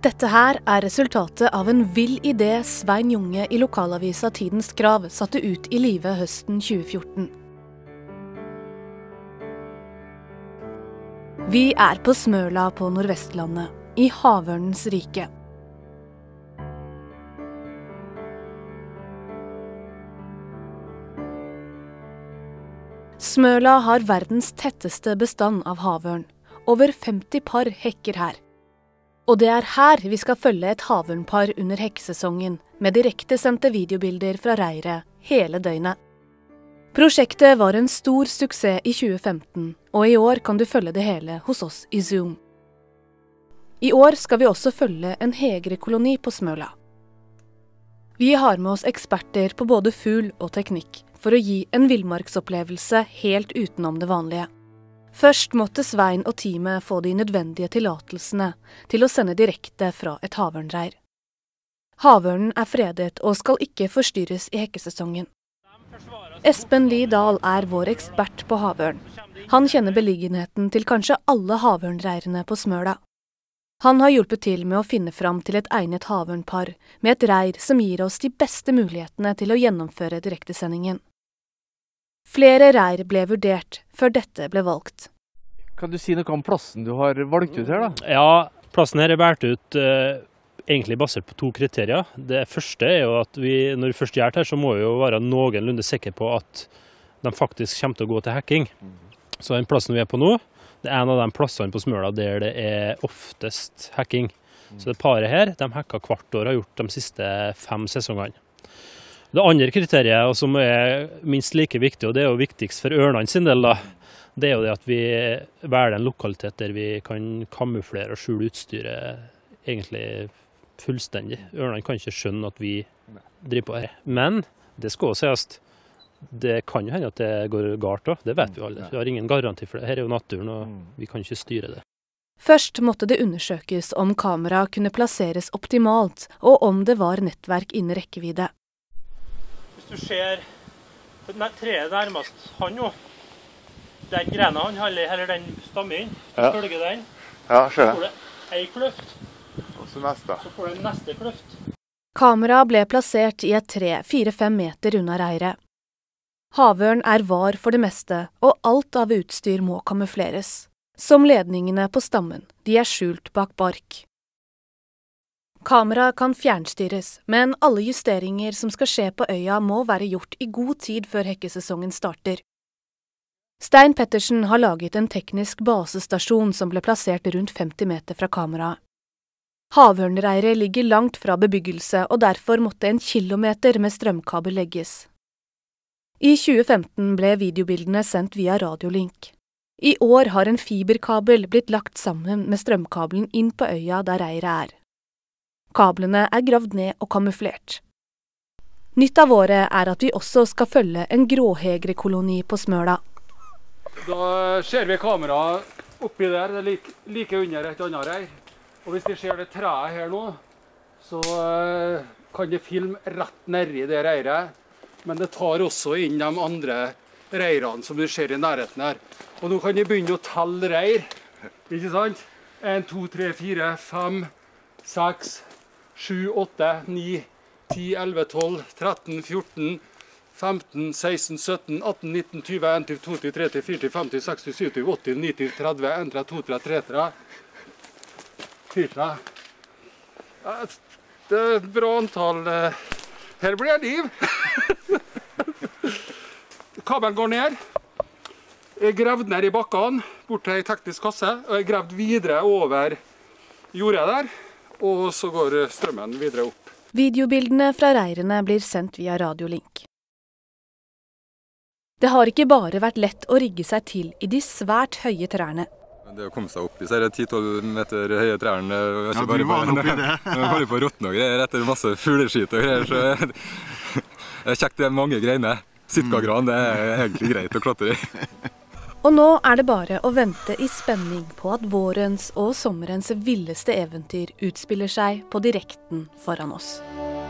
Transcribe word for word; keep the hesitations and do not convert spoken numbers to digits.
Dette her er resultatet av en vill idé Svein Junge i lokalavisa Tidens Krav satte ut i livet høsten tjue fjorten. Vi er på Smøla på Nordvestlandet, i havørnens rike. Smøla har verdens tetteste bestand av havørn. Over femti par hekker her. Og det er her vi skal følge et havørnpar under hekkesesongen, med direktesendte videobilder fra reiret hele døgnet. Prosjektet var en stor suksess i tjue femten, og i år kan du følge det hele hos oss i Zoom. I år skal vi også følge en hegrekoloni på Smøla. Vi har med oss eksperter på både fugl og teknikk, for å gi en villmarksopplevelse helt utenom det vanlige. Først måtte Svein og teamet få de nødvendige tillatelsene til å sende direkte fra et havørnreir. Havørnen er fredet og skal ikke forstyrres i hekkesesongen. Espen Lie Dahl er vår ekspert på havørn. Han kjenner beliggenheten til kanskje alle havørnreirene på Smøla. Han har hjulpet til med å finne fram til et egnet havørnpar med et reir som gir oss de beste mulighetene til å gjennomføre direktesendingen. Flere reir ble vurdert før dette ble valgt. Kan du si noe om plassen du har valgt ut her da? Ja, plassen her er valgt ut eh, egentlig basert på to kriterier. Det første er jo at vi, når vi først gjør det her, så må vi jo være noenlunde sikre på at de faktisk kommer til å gå til hekking. Så den plassen vi er på nå, det er en av de plassene på Smøla der det er oftest hekking. Så det paret her, de hekker hvert år, har gjort de siste fem sesongene. Det andre kriteriet, og som er minst like viktig, og det er jo viktigst for ørnene sin del, da, det er jo det at vi velger en lokalitet der vi kan kamuflere og skjule utstyret egentlig fullstendig. Ørnene kan ikke skjønne at vi driver på her. Men det skal også sies, det kan jo hende at det går galt også, det vet vi alle. Vi har ingen garanti for det. Her er jo naturen, og vi kan ikke styre det. Først måtte det undersøkes om kamera kunne plasseres optimalt, og om det var nettverk innen rekkevidde. Hvis du ser treet nærmest han nå, den grena han holder, eller den stammen, så følger den. Ja, ser det. Så får du en kløft, og så neste. Så får du neste kløft. Kamera ble plassert i et tre fire-fem meter unna reiret. Havørn er var for det meste, og alt av utstyr må kamufleres. Som ledningene på stammen, de er skjult bak bark. Kamera kan fjernstyres, men alle justeringer som skal skje på øya må være gjort i god tid før hekkesesongen starter. Stein Pettersen har laget en teknisk basestasjon som ble plassert rundt femti meter fra kamera. Havørnreiret ligger langt fra bebyggelse, og derfor måtte en kilometer med strømkabel legges. I tjue femten ble videobildene sendt via radiolink. I år har en fiberkabel blitt lagt sammen med strømkabelen inn på øya der reiret er. Kablene er gravd ned og kamuflert. Nytt av året er at vi også skal følge en gråhegrekoloni på Smøla. Da ser vi kameraet oppi der, det er like, like under et annet reir. Og hvis vi ser det treet her nå, så uh, kan det filme rett nedi det reiret. Men det tar også inn de andre reirene som du ser i nærheten her. Og nå kan vi begynne å telle reir, ikke sant? en, to, tre, fire, fem, seks, sju, åtte, ni, ti, elleve, tolv, tretten, fjorten, femten, seksten, sytten, atten, nitten, tjue, tjueen, tjueto, tretti, førti, femti, seksti, sytti, åtti, nitti, tretti, elleve, tolv, tretti, fire. Det er et bra antall. Her blir det liv. Kabelen går ned. Jeg er gravd ned i bakkene, bort til en teknisk kasse, og jeg er gravd videre over jordet der, og så går strømmen videre opp. Videobildene fra reirene blir sendt via radiolink. Det har ikke bare vært lett å rigge seg til i de svært høye trærne. Det å komme seg opp i så er det ti til tolv meter høye trærne. Ja, du var oppi det. Jeg var bare på råtten og greier etter masse fugleskit og greier, så det er kjekt, det er mange greiner. Sitkagran, det er egentlig greit å klatre i. Og nå er det bare å vente i spenning på at vårens og sommerens villeste eventyr utspiller seg på direkten foran oss.